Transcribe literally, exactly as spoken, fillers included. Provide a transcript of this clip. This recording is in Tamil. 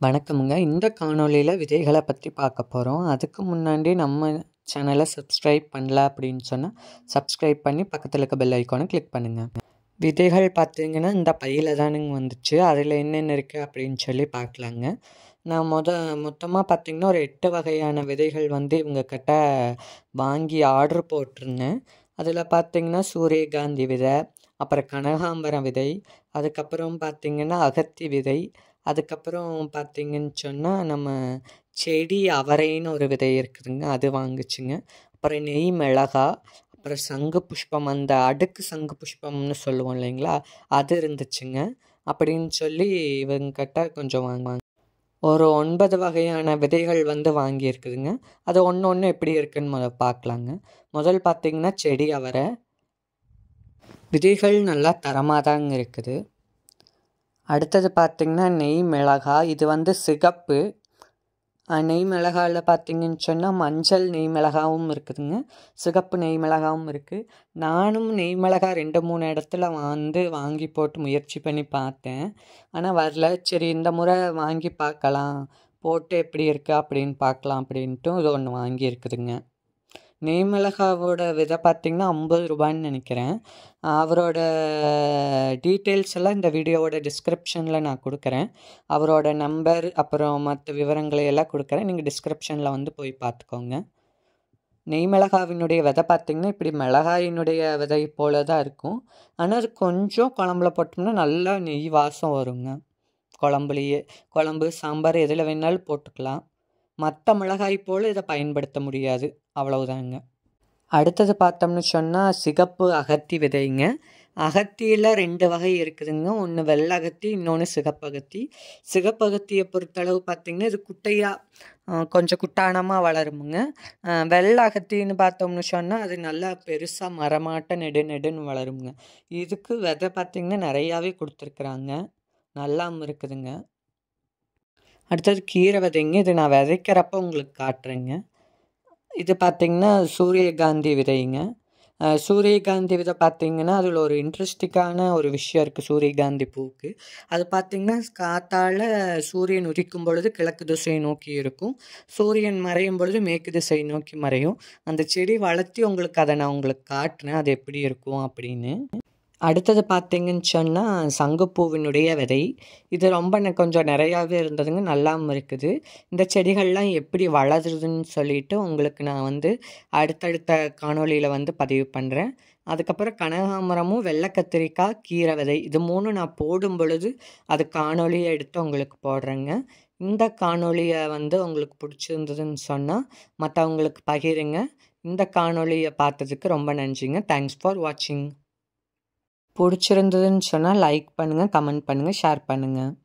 வணக்கமுங்க. இந்த காணொளியில விதைகள பத்தி பார்க்க போறோம். அதுக்கு முன்னாடி நம்ம சேனலை சப்ஸ்கிரைப் பண்ணல அப்படின்னு சொன்னா, சப்ஸ்கிரைப் பண்ணி பக்கத்துல இருக்க பெல் ஐகானை கிளிக் பண்ணுங்க. விதைகள் பார்த்தீங்கன்னா, இந்த பையில தானுங்க வந்துச்சு. அதில என்னென்ன இருக்கு அப்படின்னு சொல்லி பார்க்கலாங்க. நான் மொத மொத்தமா பார்த்தீங்கன்னா, ஒரு எட்டு வகையான விதைகள் வந்து இவங்க கிட்ட வாங்கி ஆர்டர் போட்டிருந்தேன். அதில பார்த்தீங்கன்னா, சூரியகாந்தி விதை, அப்புறம் கனகாம்பரம் விதை, அதுக்கப்புறம் பார்த்தீங்கன்னா அகத்தி விதை, அதுக்கப்புறம் பார்த்தீங்கன்னு சொன்னால் நம்ம செடி அவரைன்னு ஒரு விதை இருக்குதுங்க, அது வாங்குச்சுங்க. அப்புறம் நெய் மிளகா, அப்புறம் சங்கு புஷ்பம், அந்த அடுக்கு சங்கு புஷ்பம்னு சொல்லுவோம் இல்லைங்களா, அது இருந்துச்சுங்க. அப்படின்னு சொல்லி இவங்ககிட்ட கொஞ்சம் வாங்குவாங்க. ஒரு ஒன்பது வகையான விதைகள் வந்து வாங்கியிருக்குதுங்க. அது ஒன்று ஒன்று எப்படி இருக்குன்னு முதல் பார்க்கலாங்க. முதல் பார்த்தீங்கன்னா செடி அவரை விதைகள் நல்லா தரமாக தாங்க இருக்குது. அடுத்தது பார்த்திங்கன்னா நெய் மிளகா, இது வந்து சிகப்பு. நெய் மிளகாவில் பார்த்திங்கன்னு சொன்னால் மஞ்சள் நெய் மிளகாவும் இருக்குதுங்க, சிகப்பு நெய் மிளகாவும் இருக்குது. நானும் நெய் மிளகா ரெண்டு மூணு இடத்துல வந்து வாங்கி போட்டு முயற்சி பண்ணி பார்த்தேன், ஆனால் வரல. சரி இந்த முறை வாங்கி பார்க்கலாம், போட்டு எப்படி இருக்குது அப்படின்னு பார்க்கலாம் அப்படின்ட்டு இது ஒன்று வாங்கியிருக்குதுங்க. நெய் மிளகாவோட விதை பார்த்திங்கன்னா ஐம்பது ரூபான்னு நினைக்கிறேன். அவரோட டீட்டெயில்ஸ் எல்லாம் இந்த வீடியோவோட டிஸ்கிரிப்ஷனில் நான் கொடுக்குறேன். அவரோட நம்பர் அப்புறம் மற்ற விவரங்களை எல்லாம் கொடுக்குறேன், நீங்கள் டிஸ்கிரிப்ஷனில் வந்து போய் பார்த்துக்கோங்க. நெய் மிளகாவினுடைய விதை பார்த்திங்கன்னா இப்படி மிளகாயினுடைய விதை போல தான் இருக்கும். ஆனால் அது கொஞ்சம் குழம்புல போட்டோம்னா நல்லா நெய் வாசம் வருங்க. குழம்புலையே குழம்பு சாம்பார் எதில் வேணாலும் போட்டுக்கலாம். மற்ற மிளகாய் போல் இதை பயன்படுத்த முடியாது, அவ்வளவுதாங்க. அடுத்தது பார்த்தோம்னு சொன்னால் சிகப்பு அகத்தி விதைங்க. அகத்தியில் ரெண்டு வகை இருக்குதுங்க, ஒன்று வெள்ளை அகத்தி, இன்னொன்று சிகப்பகத்தி. சிகப்பகத்தியை பொறுத்தளவு பார்த்திங்கன்னா இது குட்டையாக கொஞ்சம் குட்டானமாக வளருமுங்க. வெள்ளை அகத்தின்னு பார்த்தோம்னு சொன்னால் அது நல்லா பெருசாக மரமாட்ட நெடு நெடுன்னு வளருங்க. இதுக்கு விதை பார்த்திங்கன்னா நிறையாவே கொடுத்துருக்குறாங்க, நல்லாவும் இருக்குதுங்க. அடுத்தது கீரை விதைங்க, இது நான் விதைக்கிறப்ப உங்களுக்கு காட்டுறேங்க. இது பார்த்திங்கன்னா சூரியகாந்தி விதைங்க. சூரியகாந்தி விதை பார்த்திங்கன்னா அதில் ஒரு இன்ட்ரெஸ்டிங்கான ஒரு விஷயம் இருக்குது சூரியகாந்தி பூவுக்கு. அது பார்த்திங்கன்னா காத்தால் சூரியன் உதிக்கும் பொழுது கிழக்கு திசை நோக்கி இருக்கும், சூரியன் மறையும் பொழுது மேற்கு திசை நோக்கி மறையும். அந்த செடி வளர்த்தி உங்களுக்கு அதை நான் உங்களுக்கு காட்டுறேன், அது எப்படி இருக்கும் அப்படின்னு. அடுத்தது பார்த்திங்கன்னு சொன்னால் சங்குப்பூவினுடைய விதை. இது ரொம்ப கொஞ்சம் நிறையாவே இருந்ததுங்க, நல்லாவும் இருக்குது. இந்த செடிகள்லாம் எப்படி வளருதுன்னு சொல்லிட்டு உங்களுக்கு நான் வந்து அடுத்தடுத்த காணொளியில் வந்து பதிவு பண்ணுறேன். அதுக்கப்புறம் கனகாம்பரமும் வெள்ளை கத்திரிக்காய் கீரை விதை, இது மூணு நான் போடும் பொழுது அது காணொளியை எடுத்து உங்களுக்கு போடுறேங்க. இந்த காணொளியை வந்து உங்களுக்கு பிடிச்சிருந்ததுன்னு சொன்னால் மற்றவங்களுக்கு பகிருங்க. இந்த காணொளியை பார்த்ததுக்கு ரொம்ப நன்றிங்க. தேங்க்ஸ் ஃபார் வாட்சிங். பிடிச்சிருந்ததுன்னு சொன்னால் லைக் பண்ணுங்கள், கமெண்ட் பண்ணுங்கள், ஷேர் பண்ணுங்கள்.